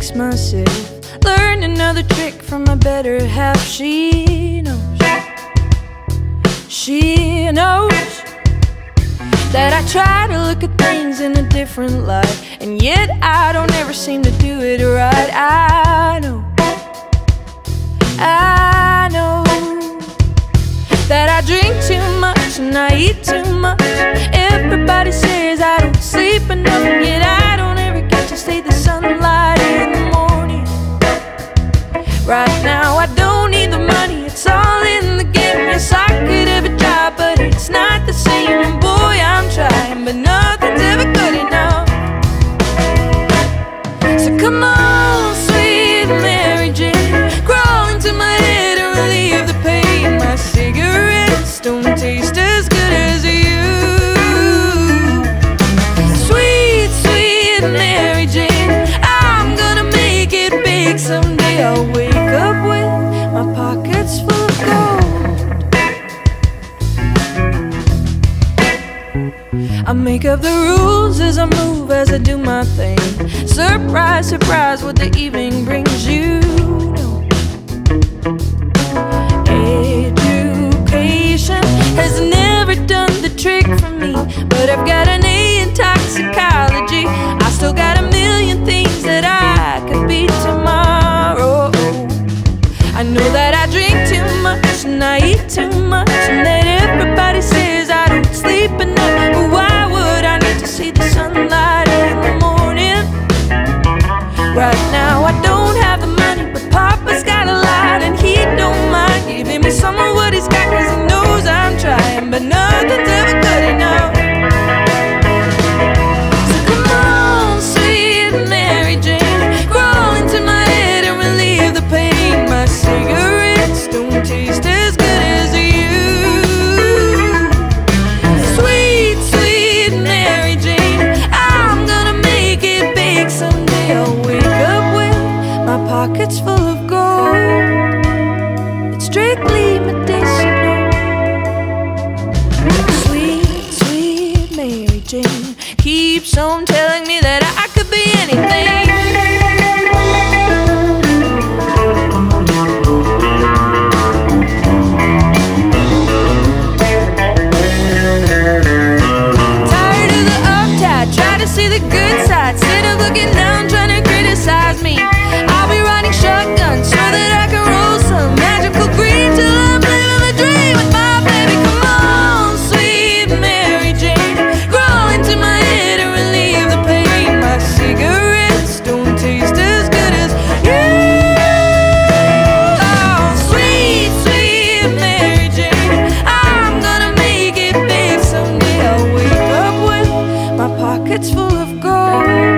fix myself. Learn another trick from my better half. She knows that I try to look at things in a different light, and yet I don't ever seem to do it right. I know that I drink too much and I eat too much. Everybody says I don't sleep enough, and yet I don't ever get to see the sunlight in the morning. Right now I don't need the money, it's all in the game. Yes, I could have a job, but it's not the same. And boy, I'm trying, but nothing's ever good enough. So come on, sweet Mary Jane, crawl into my head and relieve the pain. My cigarettes don't taste as good as you. Sweet, sweet Mary Jane, I'm gonna make it big someday. I'll wake up with my pockets full of gold. I make up the rules as I move, as I do my thing. Surprise, surprise, what the evening brings, you know. Education has never done the trick for me, but I've got an A in toxicology. I still got a million things that I could be tomorrow. I know that I drink too much and I eat too much, and that everybody says I don't sleep enough. But why would I need to see the sunlight in the morning? Right now I don't have the money, but Papa's got a lot, and he don't mind giving me some of what he's got, 'cause he knows I'm trying, but nothing's ever good enough. So come on, sweet Mary Jane, crawl into my head and relieve the pain. My cigarettes don't taste as good as you. Sweet, sweet Mary Jane, I'm gonna make it big someday. I'll wake up with my pockets full of gold. It's strictly medicinal. Sweet, sweet Mary Jane keeps on telling me that I could be anything. Tired of the uptight, try to see the good side, instead of looking down trying to criticize me. I'll be riding shotgun so that I can roll some magical green till I'm living the dream with my baby. Come on, sweet Mary Jane, crawl into my head and relieve the pain. My cigarettes don't taste as good as you. Oh, sweet, sweet Mary Jane, I'm gonna make it big someday. I'll wake up with my pockets full of gold.